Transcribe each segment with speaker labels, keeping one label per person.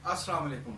Speaker 1: अस्सलाम वालेकुम।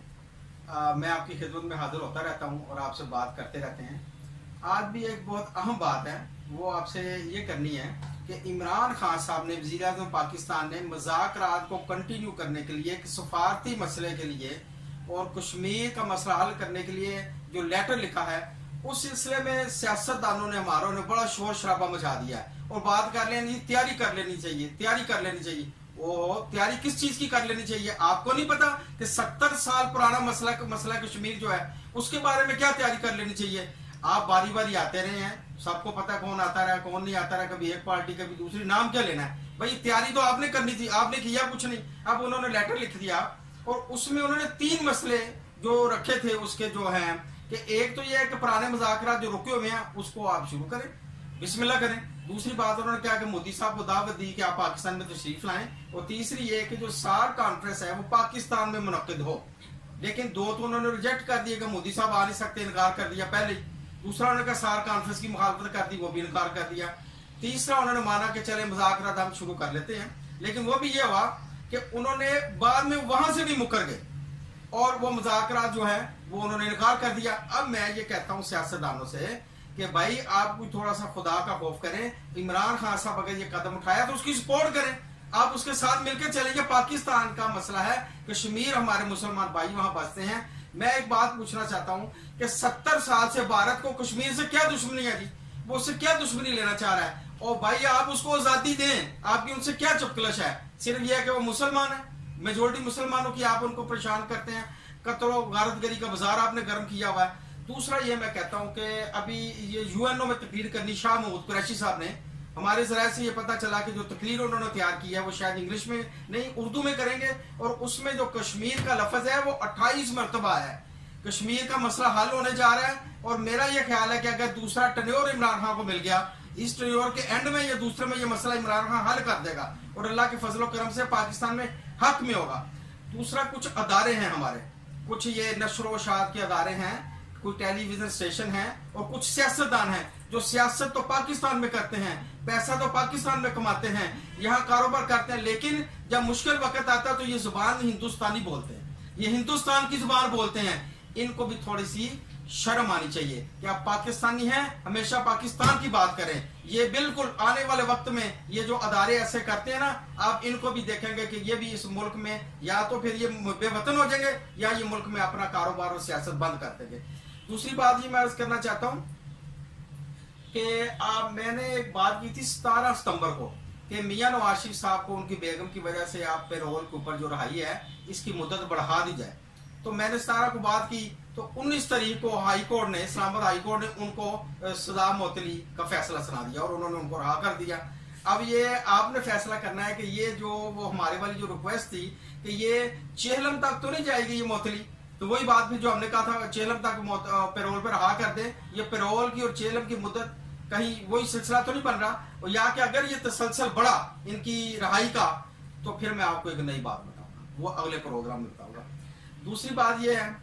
Speaker 1: मैं आपकी खिदमत में हाजिर होता रहता हूं और आपसे बात करते रहते हैं। आज भी एक बहुत अहम बात है, वो आपसे ये करनी है कि इमरान खान साहब ने, वज़ीर-ए-आज़म पाकिस्तान ने मुज़ाकरात को कंटिन्यू करने के लिए, एक सफारती मसले के लिए और कश्मीर का मसला हल करने के लिए जो लेटर लिखा है, उस सिलसिले में सियासतदानों ने, हमारों ने बड़ा शोर शराबा मचा दिया है और बात कर लेनी, तैयारी कर लेनी चाहिए, तैयारी कर लेनी चाहिए। वो तैयारी किस चीज की कर लेनी चाहिए? आपको नहीं पता कि 70 साल पुराना मसला कश्मीर जो है उसके बारे में क्या तैयारी कर लेनी चाहिए? आप बारी बारी आते रहे हैं, सबको पता कौन आता रहा कौन नहीं आता रहा, कभी एक पार्टी कभी दूसरी, नाम क्या लेना है भाई? तैयारी तो आपने करनी थी, आपने किया कुछ नहीं। अब उन्होंने लेटर लिख दिया और उसमें उन्होंने 3 मसले जो रखे थे उसके जो है कि एक तो यह है कि पुराने मुज़ाकरात जो रुके हुए हैं उसको आप शुरू करें, बिस्मिल्लाह करें। दूसरी बात उन्होंने कहा कि मोदी साहब को दावत दी कि आप पाकिस्तान में तशरीफ लाएं, और तीसरी ये कि जो सार कॉन्फ्रेंस है वो पाकिस्तान में मुनक्किद हो। लेकिन 2 तो उन्होंने रिजेक्ट कर दिए कि मोदी साहब आ नहीं सकते, इनकार कर दिया पहले ही। दूसरा उन्होंने कहा सार कॉन्फ्रेंस की मुखालफत कर दी, वो भी इनकार कर दिया। तीसरा उन्होंने माना कि चले मुज़ाकरात हम शुरू कर लेते हैं, लेकिन वो भी ये हुआ कि उन्होंने बाद में वहां से भी मुकर गए और वो मुज़ाकरात जो है वो उन्होंने इनकार कर दिया। अब मैं ये कहता हूँ सियासतदानों से कि भाई आप कोई थोड़ा सा खुदा का खौफ करें। इमरान खान साहब अगर ये कदम उठाया तो उसकी सपोर्ट करें, आप उसके साथ मिलकर चलेंगे। पाकिस्तान का मसला है, कश्मीर हमारे मुसलमान भाई वहां बसते हैं। मैं एक बात पूछना चाहता हूं कि 70 साल से भारत को कश्मीर से क्या दुश्मनी है जी? वो उससे क्या दुश्मनी लेना चाह रहा है? और भाई आप उसको आजादी दें, आपकी उनसे क्या चुपकलश है? सिर्फ यह है कि वो मुसलमान है, मेजोरिटी मुसलमानों की आप उनको परेशान करते हैं। कत्लो गारतगरी का बाजार आपने गर्म किया हुआ है। दूसरा ये मैं कहता हूं कि अभी ये यूएनओ में तकरीर करनी, शाह महमूद कुरैशी साहब ने, हमारे जराये से ये पता चला कि जो तकरीर उन्होंने तैयार की है वो शायद इंग्लिश में नहीं उर्दू में करेंगे, और उसमें जो कश्मीर का लफ्ज है वो 28 मरतबा है। कश्मीर का मसला हल होने जा रहा है और मेरा ये ख्याल है कि अगर दूसरा टन्योर इमरान खान को मिल गया, इस टन्योर के एंड में ये दूसरे में ये मसला इमरान खान हल कर देगा और अल्लाह के फजलो करम से पाकिस्तान में हक में होगा। दूसरा, कुछ अदारे हैं हमारे, कुछ ये नशर व शात के अदारे हैं, कोई टेलीविजन स्टेशन है और कुछ सियासतदान हैं जो सियासत तो पाकिस्तान में करते हैं, पैसा तो पाकिस्तान में कमाते हैं, यहाँ कारोबार करते हैं, लेकिन जब मुश्किल वक्त आता है तो ये जुबान हिंदुस्तानी बोलते हैं, ये हिंदुस्तान की जुबान बोलते हैं। इनको भी थोड़ी सी शर्म आनी चाहिए कि आप पाकिस्तानी हैं, हमेशा पाकिस्तान की बात करें। ये बिल्कुल आने वाले वक्त में ये जो अदारे ऐसे करते हैं ना, आप इनको भी देखेंगे कि ये भी इस मुल्क में या तो फिर ये बेवतन हो जाएंगे या ये मुल्क में अपना कारोबार और सियासत बंद कर देंगे। दूसरी बात ये मैं अर्ज करना चाहता हूं कि मैंने एक बात की थी 17 सितंबर को कि मियां नवाज साहब को उनकी बेगम की वजह से आप पेरोल के ऊपर जो रहाई है इसकी मुद्दत बढ़ा दी जाए। तो मैंने 17 को बात की तो 19 तारीख को हाई कोर्ट ने, इस्लामाबाद हाई कोर्ट ने उनको सजा मोतली का फैसला सुना दिया और उन्होंने उनको रहा कर दिया। अब ये आपने फैसला करना है कि ये जो वो हमारे वाली जो रिक्वेस्ट थी कि ये चेहलम तक तो नहीं जाएगी ये मोतली, तो वही बात भी जो हमने कहा था चेहलम तक पेरोल पर रहा कर दे। ये पेरोल की और चेहलम की मुद्दत कहीं वही सिलसिला तो नहीं बन रहा, और या कि अगर ये तसलसल बढ़ा इनकी रहाई का तो फिर मैं आपको एक नई बात बताऊंगा, वो अगले प्रोग्राम में बताऊंगा। दूसरी बात यह है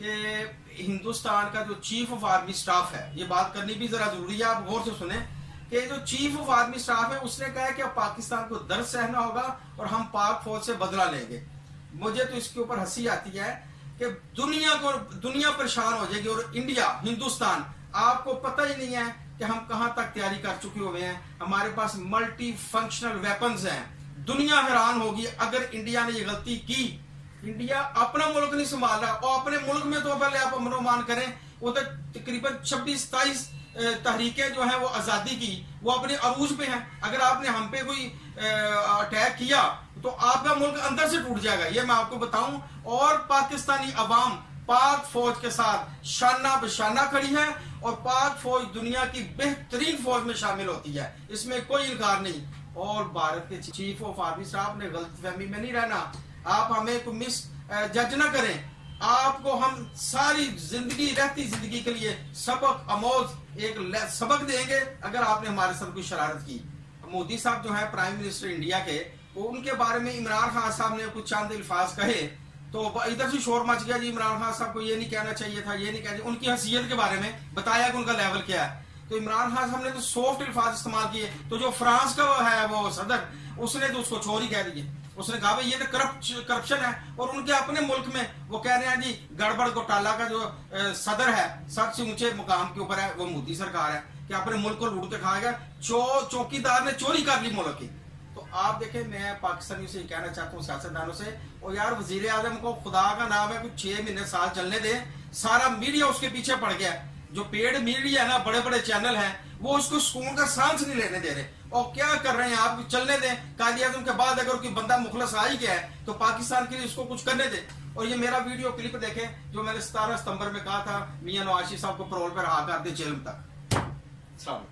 Speaker 1: कि हिंदुस्तान का जो चीफ ऑफ आर्मी स्टाफ है, ये बात करनी भी जरा जरूरी है, आप गौर से सुने कि जो चीफ ऑफ आर्मी स्टाफ है उसने कहा है कि अब पाकिस्तान को दर्द सहना होगा और हम पाक फौज से बदला लेंगे। मुझे तो इसके ऊपर हंसी आती है कि दुनिया परेशान हो जाएगी और इंडिया, हिंदुस्तान, आपको पता ही नहीं है कि हम कहां तक तैयारी कर चुके हुए हैं। हमारे पास मल्टी फंक्शनल वेपन्स हैं। दुनिया हैरान होगी अगर इंडिया ने ये गलती की। इंडिया अपना मुल्क नहीं संभाल रहा, और अपने मुल्क में तो पहले आप अमनो करें, वो तो तकरीबन 26-27 तहरीकें जो है वो आजादी की वो अपने अरूज पे हैं। अगर आपने हम पे कोई अटैक किया तो आपका मुल्क अंदर से टूट जाएगा, ये मैं आपको बताऊं। और पाकिस्तानी अवाम पाक फौज के साथ शाना बशाना खड़ी है और पाक फौज दुनिया की बेहतरीन फौज में शामिल होती है, इसमें कोई इनकार नहीं। और भारत के चीफ ऑफ आर्मी साहब ने गलतफहमी में नहीं रहना, आप हमें को मिस जज ना करें। आपको हम सारी जिंदगी, रहती जिंदगी के लिए सबक अमोज एक सबक देंगे अगर आपने हमारे साथ कोई शरारत की। मोदी साहब जो है प्राइम मिनिस्टर इंडिया के, वो उनके बारे में इमरान खान साहब ने कुछ चंद अल्फाज कहे तो इधर से शोर मच गया जी, इमरान खान साहब को ये नहीं कहना चाहिए था, ये नहीं कहना। उनकी हैसियत के बारे में बताया कि उनका लेवल क्या है, तो इमरान खान साहब ने तो सॉफ्ट अल्फाज इस्तेमाल किए। तो जो फ्रांस का है वो सदर, उसने तो उसको चोर ही कह दिए। उसने कहा भाई ये तो करप्शन है, और उनके अपने मुल्क में वो कह रहे हैं जी गड़बड़ घोटाला का जो सदर है, सबसे ऊंचे मुकाम के ऊपर है, वो मोदी सरकार है कि अपने मुल्क को लूट के खा गया। चौकीदार ने चोरी कर ली मुल्क की। तो आप देखें, मैं पाकिस्तानियों से कहना चाहता हूँ, सियासतदानों से, और यार वजीर आजम को खुदा का नाम है कुछ 6 महीने साल चलने दे। सारा मीडिया उसके पीछे पड़ गया, जो पेड मीडिया है ना, बड़े बड़े चैनल हैं, वो उसको सुकून का सांस नहीं लेने दे रहे। और क्या कर रहे हैं आप, चलने दें। कायदे आजम के बाद अगर कोई बंदा मुखलस आ ही गया है तो पाकिस्तान के लिए उसको कुछ करने दें। और ये मेरा वीडियो क्लिप देखें जो मैंने 17 सितंबर में कहा था, मियां नवाज साहब को पैरोल पर रहा कर दे जेल तक।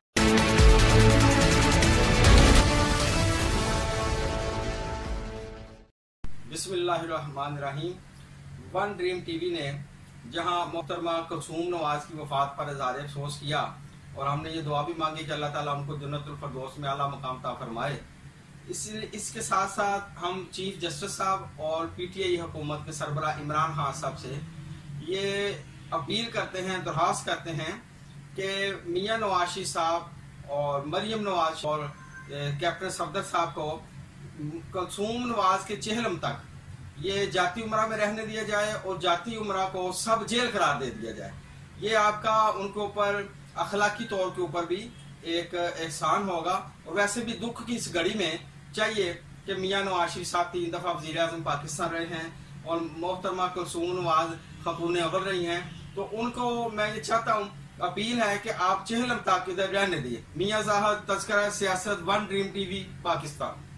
Speaker 1: बिस्मिल्लाहिर्रहमानिर्रहीम। वन ड्रीम टीवी ने जहां मोहतरमा कुलसूम नवाज की वफात पर इज़हार अफसोस किया, और हमने ये दुआ भी मांगी कि अल्लाह ताला उनको जन्नतुल फरदौस में आला मकाम ता फरमाए। इसके साथ साथ हम चीफ जस्टिस साहब और पीटीआई हुकूमत के सरबराह इमरान खान साहब से ये अपील करते हैं, दरख्वास्त करते हैं कि मियां नवाज साहब और मरियम नवाज और कैप्टन सफदर साहब को कुलसूम नवाज के चेहलम तक ये जाती उमरा में रहने दिया जाए, और जाती उमरा को सब जेल करार दे दिया जाए। ये आपका उनके ऊपर अखलाकी तौर के ऊपर भी एक एहसान होगा। और वैसे भी दुख की इस घड़ी में चाहिए कि मियां नवाज साहब 3 दफा वजीर आजम पाकिस्तान रहे हैं, और मोहतरमा कुलसूम नवाज खतून अव्वल रही हैं, तो उनको मैं ये चाहता हूँ, अपील है कि आप चेहलम तक इधर रहने दिए। मियां ज़ाहिद, तज़किरा सियासत, वन ड्रीम टीवी, पाकिस्तान।